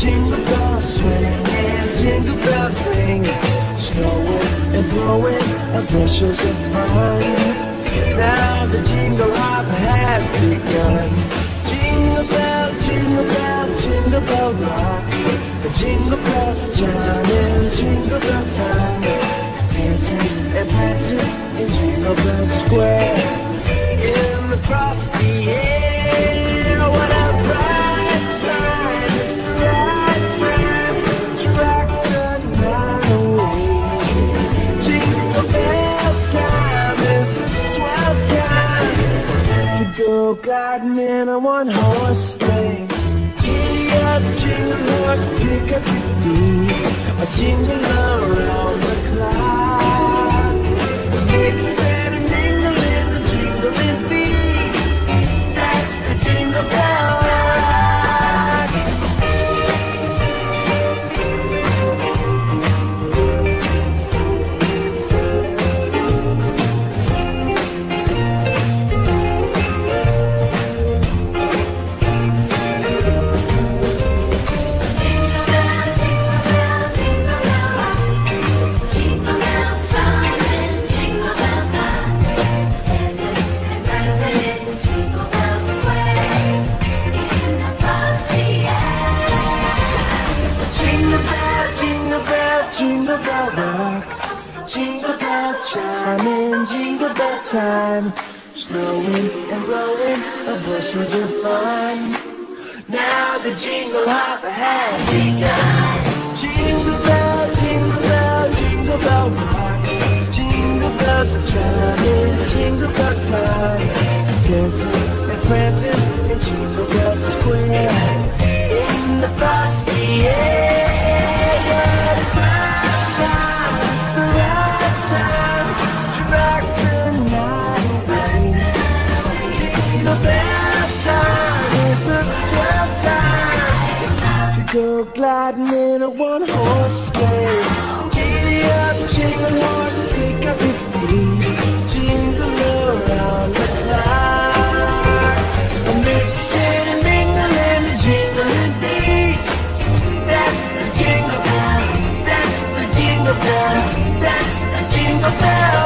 jingle bells swing and jingle bells ring. Snowing and blowing bushels of fun. Now the jingle hop has begun. Jingle bell, jingle bell, jingle bell rock. The jingle bells chiming, jingle bell time. Dancing and prancing in Jingle Bell Square. In the frosty air, what a bright time! It's the right time to rock the night away. Jingle bell time is a swell time to go gliding in a one-horse sleigh. Giddy up, jingle horse, pick up your feet, a jingle around the clock. Mix and a mingle in the jingling beat. That's the Jingle Bell Rock. Jingle bell rock, jingle bell chiming, jingle bell time. Snowing and blowing bushels of fun. Now the jingle hop has begun. Jingle bell, jingle bell, jingle bell rock. Jingle bells are chiming, jingle bell time. Dancing and prancing in Jingle Bell Square. In the frosty air. Go gliding in a one-horse sleigh. Giddy up, jingle horse, pick up your feet. Jingle around the clock. Mixing and mingling, jingling beat. That's the jingle bell, that's the jingle bell, that's the jingle bell.